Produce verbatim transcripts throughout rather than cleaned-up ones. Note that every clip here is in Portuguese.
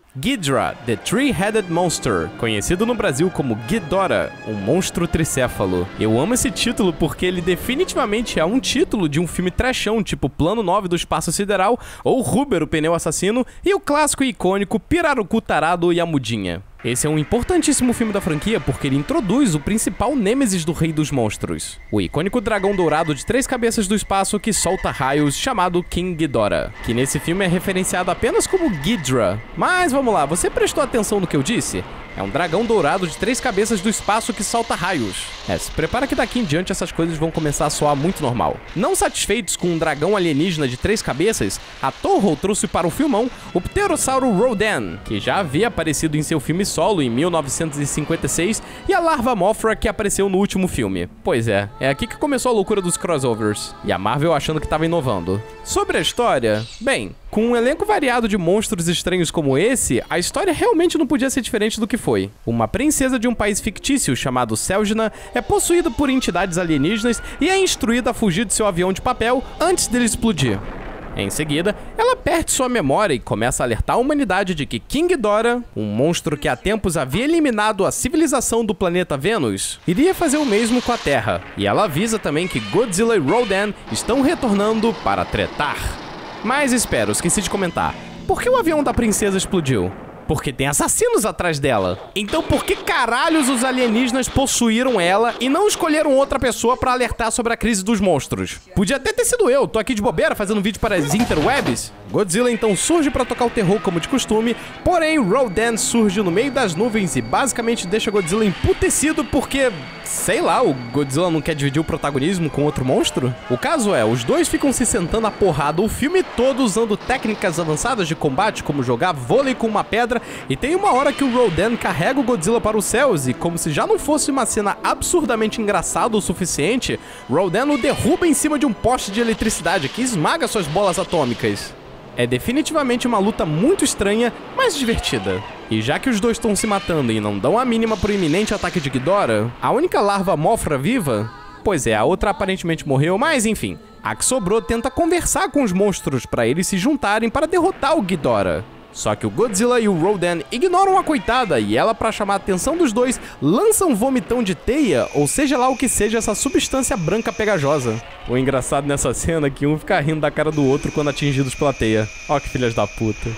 Ghidorah, The Three-Headed Monster, conhecido no Brasil como Ghidorah, um monstro tricéfalo. Eu amo esse título porque ele definitivamente é um título de um filme trashão, tipo Plano nove do Espaço Sideral, ou Rubber, o Pneu Assassino, e o clássico e icônico Pirarucu Tarado e a Mudinha. Esse é um importantíssimo filme da franquia porque ele introduz o principal nêmesis do Rei dos Monstros, o icônico dragão dourado de três cabeças do espaço que solta raios chamado King Ghidorah, que nesse filme é referenciado apenas como Ghidorah. Mas vamos lá, você prestou atenção no que eu disse? É um dragão dourado de três cabeças do espaço que solta raios. É, se prepara que daqui em diante essas coisas vão começar a soar muito normal. Não satisfeitos com um dragão alienígena de três cabeças, a Toho trouxe para o filmão o Pterossauro Rodan, que já havia aparecido em seu filme solo em mil novecentos e cinquenta e seis, e a larva Mothra que apareceu no último filme. Pois é, é aqui que começou a loucura dos crossovers, e a Marvel achando que estava inovando. Sobre a história, bem, com um elenco variado de monstros estranhos como esse, a história realmente não podia ser diferente do que foi. Uma princesa de um país fictício chamado Selgna é possuída por entidades alienígenas e é instruída a fugir de seu avião de papel antes dele explodir. Em seguida, ela perde sua memória e começa a alertar a humanidade de que King Ghidorah, um monstro que há tempos havia eliminado a civilização do planeta Vênus, iria fazer o mesmo com a Terra. E ela avisa também que Godzilla e Rodan estão retornando para tretar. Mas espera, eu esqueci de comentar. Por que o avião da princesa explodiu? Porque tem assassinos atrás dela. Então por que caralhos os alienígenas possuíram ela e não escolheram outra pessoa pra alertar sobre a crise dos monstros? Podia até ter sido eu, tô aqui de bobeira fazendo vídeo para as interwebs. Godzilla então surge pra tocar o terror como de costume, porém Rodan surge no meio das nuvens e basicamente deixa Godzilla emputecido porque, sei lá, o Godzilla não quer dividir o protagonismo com outro monstro? O caso é, os dois ficam se sentando a porrada o filme todo usando técnicas avançadas de combate como jogar vôlei com uma pedra, e tem uma hora que o Rodan carrega o Godzilla para os céus e, como se já não fosse uma cena absurdamente engraçada o suficiente, Rodan o derruba em cima de um poste de eletricidade que esmaga suas bolas atômicas. É definitivamente uma luta muito estranha, mas divertida. E já que os dois estão se matando e não dão a mínima pro iminente ataque de Ghidorah, a única larva Mothra viva... Pois é, a outra aparentemente morreu, mas enfim. A que sobrou tenta conversar com os monstros para eles se juntarem para derrotar o Ghidorah. Só que o Godzilla e o Rodan ignoram a coitada e ela, pra chamar a atenção dos dois, lança um vomitão de teia, ou seja lá o que seja essa substância branca pegajosa. O engraçado nessa cena é que um fica rindo da cara do outro quando atingidos pela teia. Ó que filhas da puta.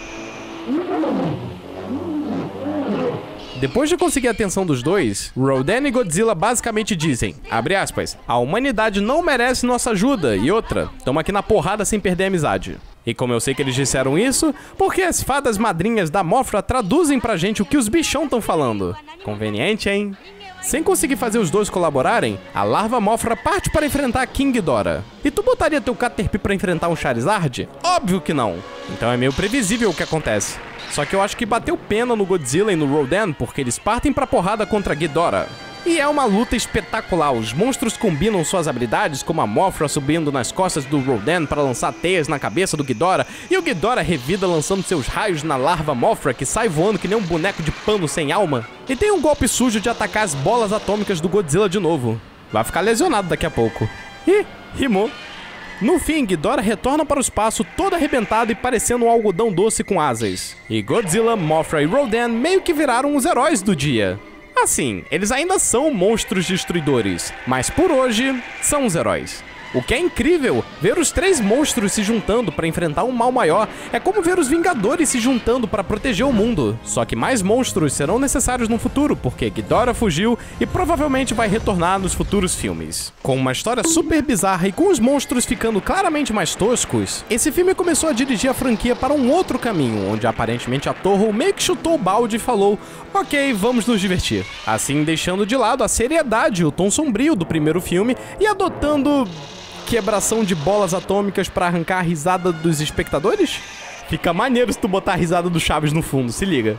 Depois de conseguir a atenção dos dois, Rodan e Godzilla basicamente dizem, abre aspas, a humanidade não merece nossa ajuda, e outra, tamo aqui na porrada sem perder a amizade. E como eu sei que eles disseram isso, porque as fadas madrinhas da Mothra traduzem pra gente o que os bichão estão falando. Conveniente, hein? Sem conseguir fazer os dois colaborarem, a larva Mothra parte para enfrentar King Ghidorah. E tu botaria teu Caterpie pra enfrentar um Charizard? Óbvio que não. Então é meio previsível o que acontece. Só que eu acho que bateu pena no Godzilla e no Rodan porque eles partem pra porrada contra Ghidorah. E é uma luta espetacular, os monstros combinam suas habilidades, como a Mothra subindo nas costas do Rodan para lançar teias na cabeça do Ghidorah, e o Ghidorah revida lançando seus raios na larva Mothra, que sai voando que nem um boneco de pano sem alma. E tem um golpe sujo de atacar as bolas atômicas do Godzilla de novo. Vai ficar lesionado daqui a pouco. Ih, rimou. No fim, Ghidorah retorna para o espaço todo arrebentado e parecendo um algodão doce com asas. E Godzilla, Mothra e Rodan meio que viraram os heróis do dia. Assim, eles ainda são monstros destruidores, mas por hoje, são os heróis. O que é incrível, ver os três monstros se juntando para enfrentar um mal maior é como ver os Vingadores se juntando para proteger o mundo. Só que mais monstros serão necessários no futuro, porque Ghidorah fugiu e provavelmente vai retornar nos futuros filmes. Com uma história super bizarra e com os monstros ficando claramente mais toscos, esse filme começou a dirigir a franquia para um outro caminho, onde aparentemente a Toho meio que chutou o balde e falou, ok, vamos nos divertir. Assim, deixando de lado a seriedade e o tom sombrio do primeiro filme e adotando... quebração de bolas atômicas pra arrancar a risada dos espectadores? Fica maneiro se tu botar a risada do Chaves no fundo, se liga.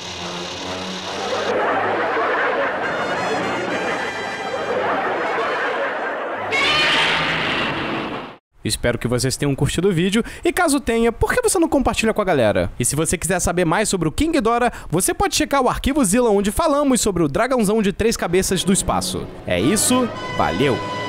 Espero que vocês tenham curtido o vídeo, e caso tenha, por que você não compartilha com a galera? E se você quiser saber mais sobre o King Ghidorah, você pode checar o Arquivo Zilla, onde falamos sobre o dragãozão de três cabeças do espaço. É isso, valeu!